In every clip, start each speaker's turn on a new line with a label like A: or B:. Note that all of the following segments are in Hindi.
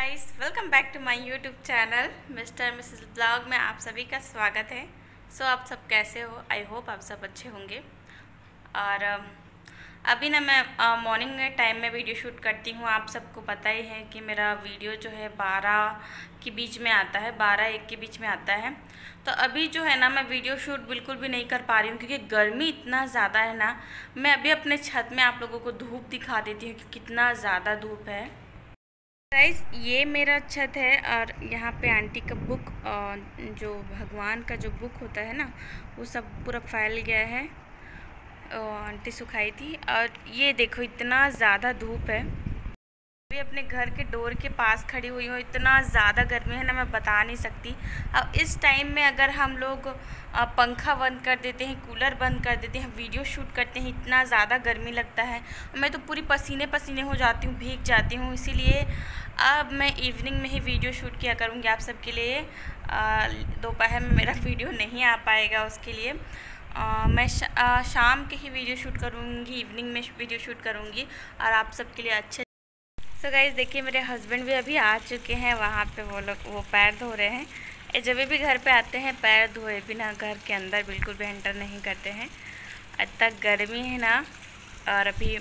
A: Guys, welcome back to my YouTube channel Mr Mrs blog में आप सभी का स्वागत है। सो आप सब कैसे हो? आई होप आप सब अच्छे होंगे। और अभी ना मैं मॉर्निंग टाइम में वीडियो शूट करती हूँ। आप सबको पता ही है कि मेरा वीडियो जो है 12 के बीच में आता है, 12-1 के बीच में आता है। तो अभी जो है ना मैं वीडियो शूट बिल्कुल भी नहीं कर पा रही हूँ क्योंकि गर्मी इतना ज़्यादा है ना। मैं अभी अपने छत में आप लोगों को धूप दिखा देती हूँ कि कितना ज़्यादा धूप है। गाइस, ये मेरा छत है और यहाँ पे आंटी का बुक, जो भगवान का जो बुक होता है ना, वो सब पूरा फैल गया है। आंटी सुखाई थी। और ये देखो इतना ज़्यादा धूप है। अभी अपने घर के डोर के पास खड़ी हुई हूँ। इतना ज़्यादा गर्मी है ना, मैं बता नहीं सकती। अब इस टाइम में अगर हम लोग पंखा बंद कर देते हैं, कूलर बंद कर देते हैं, वीडियो शूट करते हैं, इतना ज़्यादा गर्मी लगता है। मैं तो पूरी पसीने पसीने हो जाती हूँ, भीग जाती हूँ। इसीलिए अब मैं इवनिंग में ही वीडियो शूट किया करूँगी आप सबके लिए। दोपहर में मेरा वीडियो नहीं आ पाएगा, उसके लिए मैं शाम के ही वीडियो शूट करूँगी, इवनिंग में वीडियो शूट करूँगी और आप सबके लिए अच्छे। सो गाइस, देखिए मेरे हस्बैंड भी अभी आ चुके हैं। वहाँ पे वो पैर धो रहे हैं। जब भी घर पे आते हैं पैर धोए बिना घर के अंदर बिल्कुल भी एंटर नहीं करते हैं। इतना गर्मी है ना। और अभी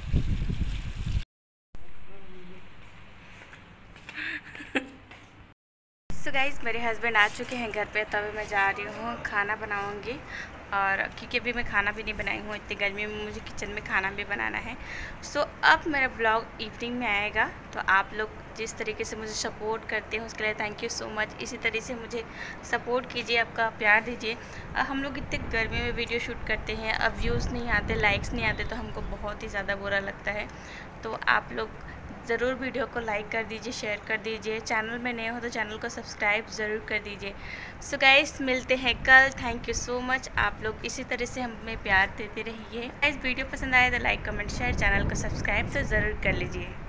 A: सो गाइस, मेरे हस्बैंड आ चुके हैं घर पे। तभी मैं जा रही हूँ, खाना बनाऊँगी। और क्योंकि अभी मैं खाना भी नहीं बनाई हूँ, इतनी गर्मी में मुझे किचन में खाना भी बनाना है। सो अब मेरा ब्लॉग इवनिंग में आएगा। तो आप लोग जिस तरीके से मुझे सपोर्ट करते हैं उसके लिए थैंक यू सो मच। इसी तरीके से मुझे सपोर्ट कीजिए, आपका प्यार दीजिए। हम लोग इतने गर्मी में वीडियो शूट करते हैं, अब व्यूज़ नहीं आते, लाइक्स नहीं आते, तो हमको बहुत ही ज़्यादा बुरा लगता है। तो आप लोग ज़रूर वीडियो को लाइक कर दीजिए, शेयर कर दीजिए। चैनल में नए हो तो चैनल को सब्सक्राइब ज़रूर कर दीजिए। सो गाइस, मिलते हैं कल। Thank you so much. आप लोग इसी तरह से हमें प्यार देते रहिए। गाइस, वीडियो पसंद आए तो लाइक कमेंट शेयर, चैनल को सब्सक्राइब तो ज़रूर कर लीजिए।